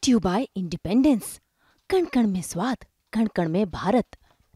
Brought you bye independence. कण कण में स्वाद, कण कण में भारत।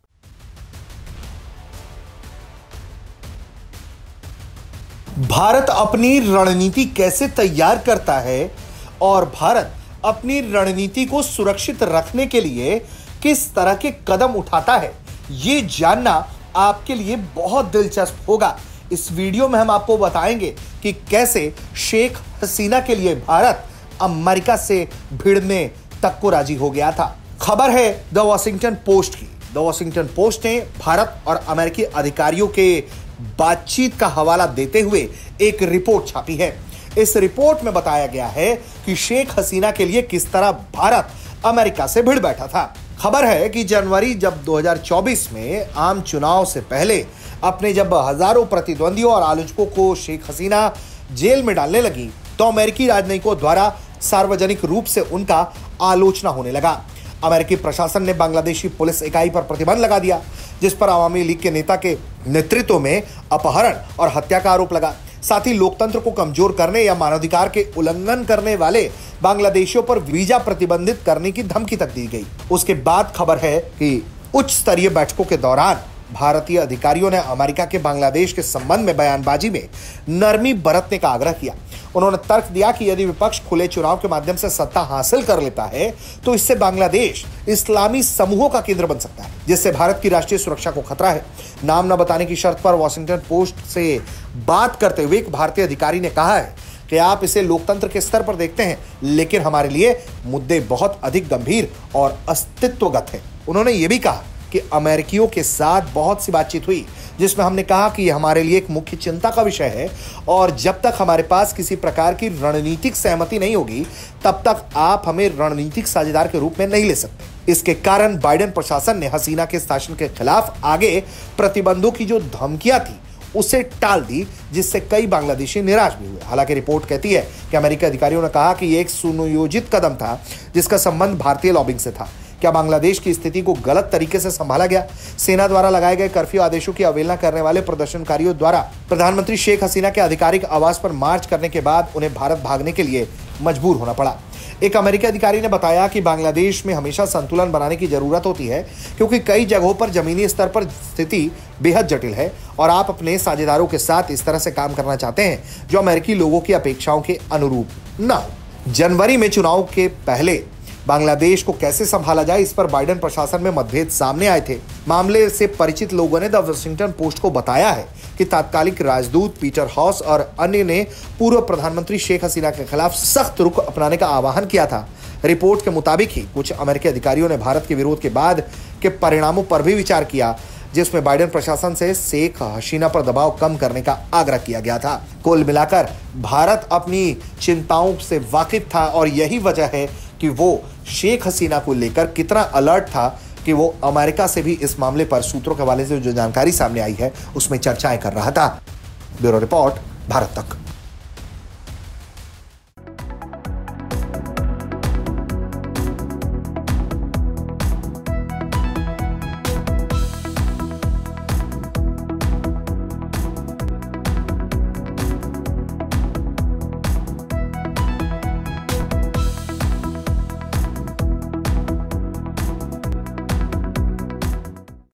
भारत अपनी रणनीति कैसे तैयार करता है और भारत अपनी रणनीति को सुरक्षित रखने के लिए किस तरह के कदम उठाता है, ये जानना आपके लिए बहुत दिलचस्प होगा। इस वीडियो में हम आपको बताएंगे कि कैसे शेख हसीना के लिए भारत अमेरिका से भिड़ने तक को राजी हो गया था। खबर है द वॉशिंगटन पोस्ट की। द वॉशिंगटन पोस्ट ने भारत और अमेरिकी अधिकारियों के बातचीत का हवाला देते हुए एक रिपोर्ट छापी है। इस रिपोर्ट में बताया गया है कि शेख हसीना के लिए किस तरह भारत अमेरिका से भिड़ बैठा था। खबर है कि जनवरी जब 2024 में आम चुनाव से पहले अपने जब हजारों प्रतिद्वंदियों और आलोचकों को शेख हसीना जेल में डालने लगी, तो अमेरिकी राजनयिकों द्वारा सार्वजनिक रूप से उनका आलोचना होने लगा। अमेरिकी प्रशासन ने बांग्लादेशी पुलिस इकाई पर प्रतिबंध लगा दिया, जिस पर अवामी लीग के नेता के नेतृत्व में अपहरण और हत्या का आरोप लगा। साथ ही लोकतंत्र को कमजोर करने या मानवाधिकार के उल्लंघन करने वाले बांग्लादेशियों पर वीजा प्रतिबंधित करने की धमकी तक दी गई। उसके बाद खबर है कि उच्च स्तरीय बैठकों के दौरान भारतीय अधिकारियों ने अमेरिका के बांग्लादेश के संबंध में बयानबाजी में नरमी बरतने का आग्रह किया। उन्होंने तर्क दिया कि यदि विपक्ष खुले चुनाव के माध्यम से सत्ता हासिल कर लेता है, तो इससे बांग्लादेश इस्लामी समूहों का केंद्र बन सकता है, जिससे भारत की राष्ट्रीय सुरक्षा को खतरा है। नाम न बताने की शर्त पर वॉशिंगटन पोस्ट से बात करते हुए एक भारतीय अधिकारी ने कहा है कि आप इसे लोकतंत्र के स्तर पर देखते हैं, लेकिन हमारे लिए मुद्दे बहुत अधिक गंभीर और अस्तित्वगत हैं। उन्होंने यह भी कहा कि अमेरिकियों के साथ बहुत सी बातचीत हुई, जिसमें हमने कहा कि यह हमारे लिए एक मुख्य चिंता का विषय है और जब तक हमारे पास किसी प्रकार की रणनीतिक सहमति नहीं होगी, तब तक आप हमें रणनीतिक साझेदार के रूप में नहीं ले सकते। इसके कारण बाइडेन प्रशासन ने हसीना के शासन के खिलाफ आगे प्रतिबंधों की जो धमकियां थी उसे टाल दी, जिससे कई बांग्लादेशी निराश भी हुए। हालांकि रिपोर्ट कहती है कि अमेरिकी अधिकारियों ने कहा कि यह एक सुनियोजित कदम था, जिसका संबंध भारतीय लॉबिंग से था। क्या बांग्लादेश की स्थिति को गलत तरीके से संभाला गया? सेना द्वारा लगाए गए कर्फ्यू आदेशों की अवहेलना करने वाले प्रदर्शनकारियों द्वारा प्रधानमंत्री शेख हसीना के आधिकारिक आवास पर मार्च करने के बाद उन्हें भारत भागने के लिए मजबूर होना पड़ा। एक अमेरिकी अधिकारी ने बताया कि बांग्लादेश में हमेशा संतुलन बनाने की जरूरत होती है, क्योंकि कई जगहों पर जमीनी स्तर पर स्थिति बेहद जटिल है और आप अपने साझेदारों के साथ इस तरह से काम करना चाहते हैं जो अमेरिकी लोगों की अपेक्षाओं के अनुरूप न हो। जनवरी में चुनाव के पहले बांग्लादेश को कैसे संभाला जाए, इस पर बाइडेन प्रशासन में मतभेद सामने आए थे। मामले से परिचित लोगों ने द वॉशिंगटन पोस्ट को बताया है कि तात्कालिक राजदूत पीटर हॉस और अन्य ने पूर्व प्रधानमंत्री शेख हसीना के खिलाफ सख्त रुख अपनाने का आह्वान किया था। रिपोर्ट के मुताबिक ही कुछ अमेरिकी अधिकारियों ने भारत के विरोध के बाद के परिणामों पर भी विचार किया, जिसमें बाइडेन प्रशासन से शेख हसीना पर दबाव कम करने का आग्रह किया गया था। कुल मिलाकर भारत अपनी चिंताओं से वाकिफ था और यही वजह है कि वो शेख हसीना को लेकर कितना अलर्ट था कि वो अमेरिका से भी इस मामले पर सूत्रों के हवाले से जो जानकारी सामने आई है उसमें चर्चाएं कर रहा था। ब्यूरो रिपोर्ट, भारत तक।